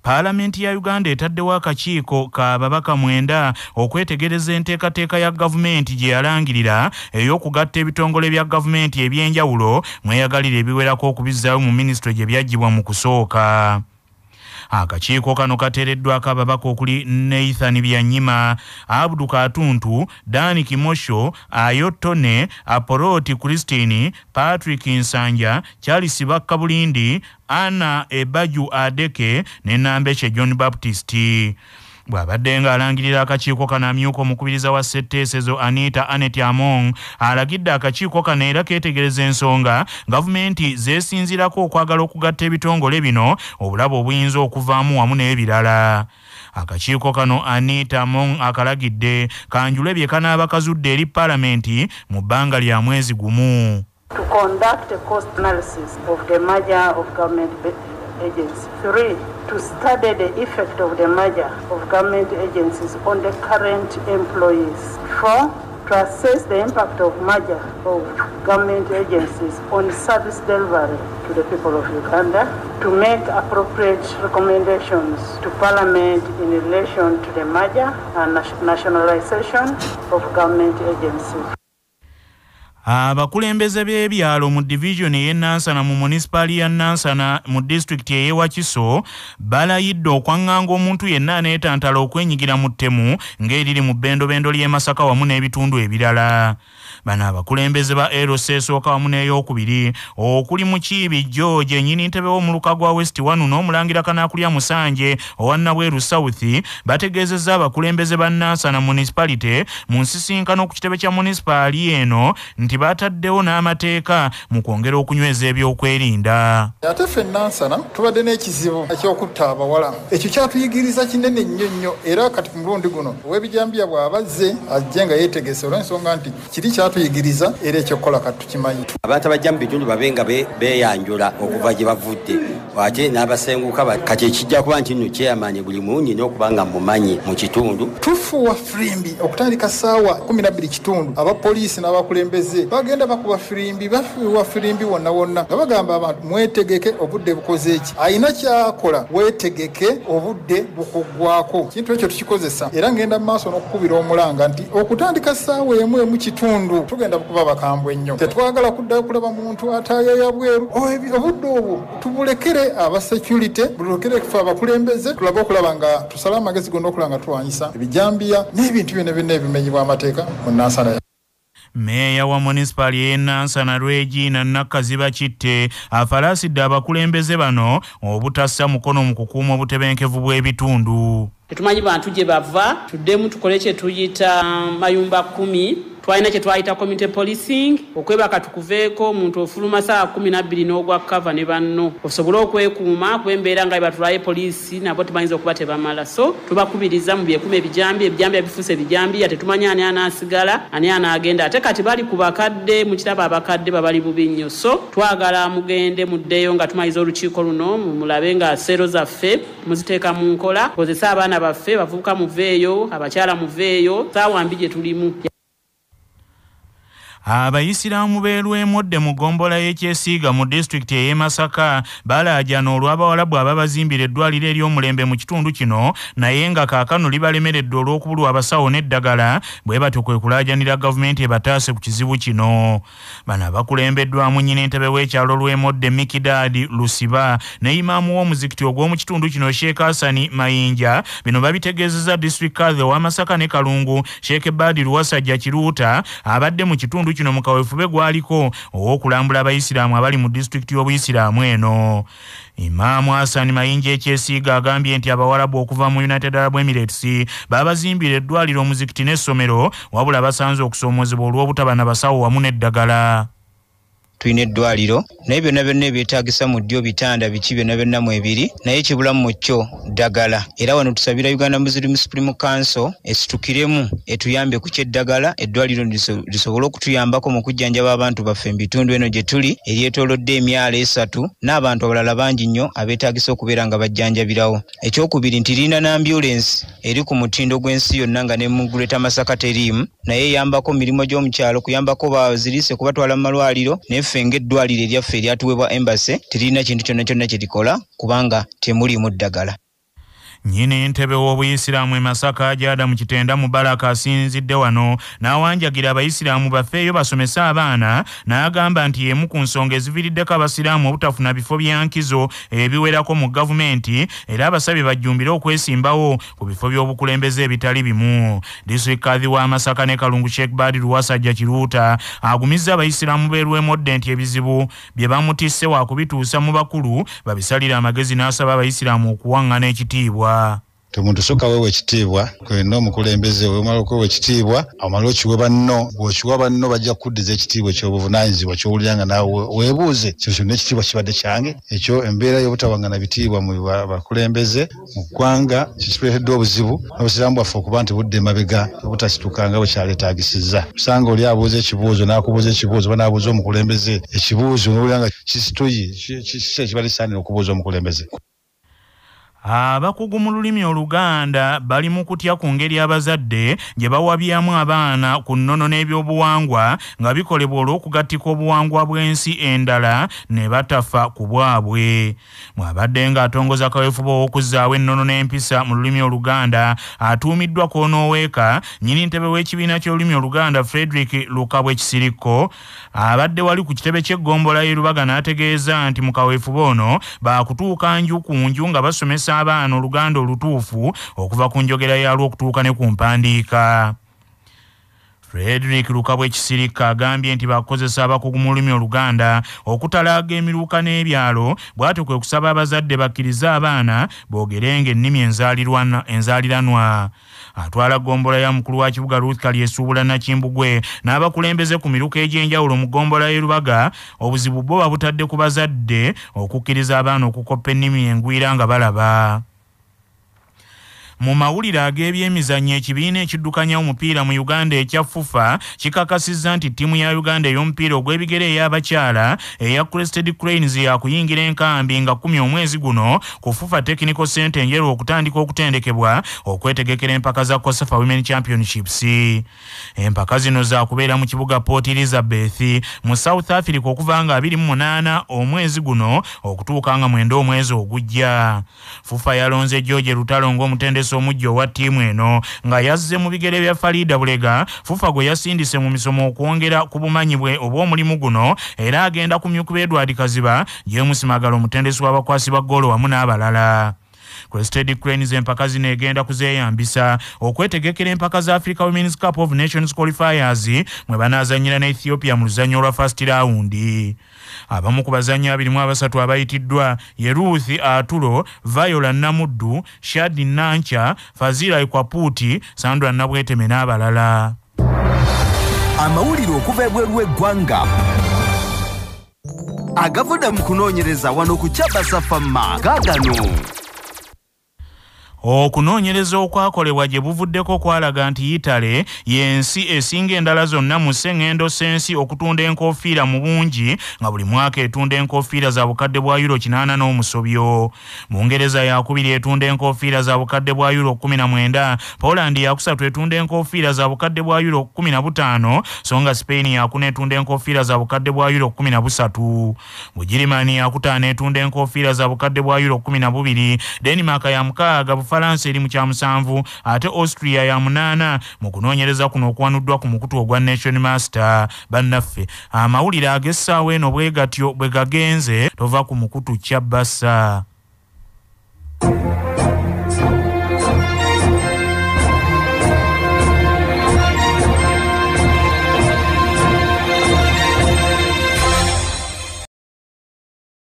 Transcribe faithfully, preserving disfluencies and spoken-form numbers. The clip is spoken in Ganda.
Parliament ya Uganda etaddewo akakiiko ka babaka mwenda okwetegereza enteekateeka ya gavumenti gye yalangirira ey'okugatta ebitongole bya gavumenti ebyenjawulo mweyagalira ebiwerako okubizzaayo mu minisitule gye byaggyibwa mu kusooka. Akakiiko kano kateereddwako ababaka okuli Nathan Byanyima, Abdu Katuntu, Dani Kimosho, Ayotone, Aporoti Christine, Patrick Nsanja, Charles Bakabulindi, Anna Ebaju Adeke ne Nambeche John Baptist. Bw'abadde ng'alangirira akakiiko kano amyuka omukubiriza wa ssetteesezo Anita Anet Among alagidde akakiiko kano era keetegereza ensonga gavumenti zeesinzirako okwagala okugatta ebitongole bino obulabe obuyinza okuvaamu wamu n'ebirala. Akakiiko kano Anita Among akalagidde kanjule bye kanaaba kazudde eri Paalamenti mu bbanga lya mwezi gumu. To conduct a cost analysis of the merger of government agencies. Three, to study the effect of the merger of government agencies on the current employees. Four, to assess the impact of merger of government agencies on service delivery to the people of Uganda. To make appropriate recommendations to Parliament in relation to the merger and nationalization of government agencies. Abakulembeze b'ebyalo mu division y'e Nansana mu municipality ya Nansana mu district y'e Wakiso balayidde okwaŋŋanga omuntu yenna aneetantala okwenyigira mu ttemu ng'eriri mu bbendobendo ly'e Masaka wamu n'ebitundu ebirala. Bano abakulembeze ba Ero Sesooka wamu n'eyokubiri okuli Mukiibi George ennyini ntebe w'omuluka gwa West Wanu n'omulangira Kanaakulya Musanje owa Nabweru South bategeezezza abakulembeze ba Nansana municipality mu nsisinkano ku kitebe kya municipality eno nti bataddewo n'amateeka mu kwongera okunyweza ebyokwerinda. Ate ffe Nansana tubadde n'ekizibu eky'okutta abawala. Ekyo kyatuyigiriza kinene nnyo nnyo era kati ku mulundi guno ow'ebijjambiya bw'abazze ajje nga yeetegese olw'ensonga nti kiri kyatuyigiriza era ekyokukola kati tukimanyi. Abantu abajja mu bitundu babenga beeyanjula okuva gye bavudde ate n'abasenguka kati ekijja kuba nti nno kyeyamaanyi buli muwunyina okuba nga mumanyi mu kitundu. Tufuwa firimbi okutandika ssaawa kumi na bbiri kitundu abapoliisi n'abakulembeze bagenda bakuba firimbi bafuwa firimbi wonna wonna nga bagamba abantu mwetegeke obudde bukoze eki ayina kyakola weetegeke obudde bukuggwako. Kintu ekyo tukikozesa era ngenda mu maaso n'okukubira omulanga nti okutandika ssaawa emu emu kitundu tugenda bukuba bakambwe ennyo. Tetwagala kuddayo kulaba muntu ataayayo bweru obudde obwo tubulekere aba security bulekere kufa abakulembeze tulabe okulaba nga tusala amagezi gonna okulaba nga tuwanyisa ebijjambiya n'ebintu byonna byonna ebimenyibwa amateeka mu Nansana. Meya wa municipal y'e Nansana Regina Nakaziba Kitte afalasidde abakulembeze bano obutassa mukono mu kukuuma obutebenkevu bw'ebitundu. Tetumanyi bantu gye bava tuddemu tukole kye tuyita mayumba kumi. Twalina kye twayita community policing okwebaka tukuveeko omuntu ofuluma saa kumi na bbiri n'ogwa kava ne banno osobole okwekuuma kwembeera nga batulaye poliisi nabo tumanyiza okuba tebamala. So tubakubiriza mu byekuuma ebijambi ebijambi ebifuuse ebijambiya tetumanya ani anaasigala ani anaagenda ate kati bali ku bakadde mu kiraba abakadde babali bubi nnyo. So twagala mugende muddeyo nga tumanyiza olukiiko luno mulabe nga seero zaffe muziteeka mu nkola kozesa abaana baffe bavubuka muveeyo abakyala muveeyo saawa mbi gye tulimu. Abayisiraamu beerwemodde mu gombola y'ekyesiiga mu district y'e Masaka balaajana olw'abawalabu ababazimbira eddwaliro ery'omulembe mu kitundu kino naye nga kaakano libalemeredde olw'okubulwa abasawo n'eddagala bwe batyo kwe kulaajanira gavumenti ebataase ku kizibu kino. Bano abakulembeddwamu nnyini entebe w'ekyalo Lwemodde Mikidaadi Lusiba ne imaamu w'omuzikiti ogw'omu kitundu kino Sheikh Hassan Mayinja bino babitegeezezza district kadhi owa Masaka ne Kalungu Sheikh Badi Luwasajja Kiruuta abadde mu kitundu kino mu kaweefube gwaliko ow'okulambula abayisiraamu abali mu district y'obuyisiraamu eno. Imaamu Hassan Mayinja ekyesiiga agambye nti abawalabu okuva mu United Arab Emirates babazimbira eddwaliro omuzikiti n'essomero wabula basanze okusoomozebwa olw'obutaba na basawo wamu n'eddagala. Tuyina eddwaliro naye byonna byonna ebyetaagisa mu ddyo bitanda biki byonna byonna mu ebiri naye kibulamu mu kyo ddagala. Era wano tusabira Uganda Muslim Supreme Council esitukiremu etuyambe ku kyeddagala eddwaliro lisobole okutuyambako mu kujjanjaba abantu baffe mu bitundu eno gye tuli eryetoolodde emyalo esatu n'abantu abalala bangi nnyo abeetaagisa okubeera nga bajjanjabirawo. Ekyokubiri nti lirina n'ambulensi eri ku mutindo gw'ensi yonna nga ne mu Greater Masaka teriimu naye eyambako mirimo gy'omukyalo kuyambako baziriise kubatwala mu malwaliro neffe ng'eddwaliro eryaffe eryatuweebwa embassy terina kintu kyonna kyonna kye likola kubanga temuliimu ddagala. Nyini ntebe w'Obuyisiraamu e Masaka Jada mu Kitenda Mubaraka asinzidde wano n'awanjagira abayisiraamu bafeeyo basomesa abaana n'agamba nti emu ku nsonga eziviiriddeko abasiraamu obutafuna bifo byankizo ebiwerako mu gavumenti era abasabye bajjumbire okwesimbawo ku bifo by'obukulembeze ebitali bimu. District Kadhi wa Masaka ne Kalungu Sheikh Badi Luwasajja Kiruuta agumizza abayisiraamu beerwemodde nti ebizibu bye bamutisse wa kubituusa mu bakulu babisalira amagezi n'asaba abayisiraamu okuwaŋŋana ekitiibwa. Tumuntu soka wewe ekitiibwa kweno omukulembeze wemala okwewa ekitiibwa amala okiwe banno bw'okiwa banno bajja kuddiza ekitiibwa ekyobuvunaanyizibwa ky'owuliranga naawe weebuuze kino kyonna ekitiibwa kibadde kyange. Ekyo embeera y'obutawaŋŋana bitiibwa mu bakulembeze mu ggwanga kituleetedde obuzibu n'obusiraamu bwaffe okuba nti budde emabega obutasituka bwe kyaleetaagisizza. Usanga oli abuuza ekibuuzo n'akubuuza ekibuuzo oba n'abuuza omukulembeze ekibuuzo n'owuliranga kisituyi kiki ekibadde kisaanira okubuuza omukulembeze. Abakugu mu lulimi Oluganda bali mu kutya ku ngeri abazadde gye bawabyamu abaana ku nnono n'ebyobuwangwa nga bikolebwa olw'okugattika obuwangwa bw'ensi endala ne batafa ku bwabwe. Mwabadde ng'atongoza kaweefube w'okuzzaawo ennono n'empisa mu lulimi Oluganda atuumiddwa Koonoweeka, nnyini ntebe w'ekibiina ky'olulimi Oluganda Frederick Lukabwe Kisirikko abadde wali ku kitebe ky'eggombolola y'e Lubaga n'ategeeza nti mu kaweefube ono baakutuuka nju ku nju nga basomesa abaana Oluganda olutuufu okuva ku njogera yaalwo okutuuka ne ku mpandiika. Frederick Lukabwe Kisirikka agambye nti bakozesa abakugu mu lulimi Oluganda okutalaaga emiruuka n'ebyalo, bw'atyo kwe kusaba abazadde bakkirize abaana boogerenga ennimi enzaaliranwa. Atwala ggombolola ya mukulu wa kibuga Ruth Kalyesuubula Nakimbugwe n'abakulembeze ku miruka egy'enjawulo mu ggombolola y'e Lubaga obuzibu bwo babutadde ku bazadde okukkiriza abaana okukoppa ennimi engwira nga balaba. Mu mawulire ag'ebyemizannyo, ekibiina ekiddukanya omupiira mu Uganda ekya FUFA kikakasizza nti ttiimu ya Uganda ey'omupiira ogw'ebigere ey'abakyala eya Crested Cranes yakuyingira enkambi nga kumi omwezi guno ku FUFA Technical Center Njeru okutandika okutendekebwa okwetegekera empaka za COSAFA Women Championships. Empaka zino za kubeera mu kibuga Port Elizabeth mu South Africa okuva nga abiri mu munaana omwezi guno okutuuka nga mwenda omwezi ogujja. FUFA yalonze George Lutalo ng'omutendesi omujjo wa ttiimu eno nga yazze mu bigere bya Farida Bulega. FUFA gwe yasindise mu misomo okwongera ku bumanyi bwe obw'omulimu guno era agenda kumyukuba Edward Kaziba, James Magalo omutendesi w'abakwasi ba ggoolo wamu n'abalala. Crested Cranes empaka zino egenda kuzeeyambisa okwetegekera empaka za Africa Women's Cup of Nations Qualifiers mwe banaazannyira ne Ethiopia mu luzannya olwa first round. Abamu ku bazannyi abiri mu abasatu abayitiddwa ye Ruth Atulo, Viola Namuddu, Shadi Nancha, Fazila Ikwaputi, Sandra Nabweteme n'abalala. Amawulire okuva ebweru w'eggwanga agavuda mu kunoonyereza wano ku Kyabasafama gaagano. Okunoonyereza okwakolebwa gye buvuddeko kwalaga nti Italy y'ensi esinga endala zonna mu sseŋŋendo ssensi okutunda enkoofiira mu bungi nga buli mwaka etunda enkoofiira za bukadde bwa euro kinaana n'omusobyo. Bungereza yakubiri etunda enkoofiira za bukadde bwa euro kumi na mwenda, Poland yakusatu etunda enkoofiira za bukadde bwa euro kumi na butaano, so nga Spain yakuna etunda enkoofiira za bukadde bwa euro kumi na busatu. Bugirimani yakutaano etunda enkoofiira za bukadde bwa euro kumi na bubiri, Denmark ya mukaaga, Faransa eri mu kya musanvu ate Austria ya munaana mu kunoonyereza kuno okwanuddwa ku mukutu ogwa Nation Master. Bannaffe amawulire ag'essaawa eno bwe gatyo bwe gagenze tova ku mukutu Kyabasa.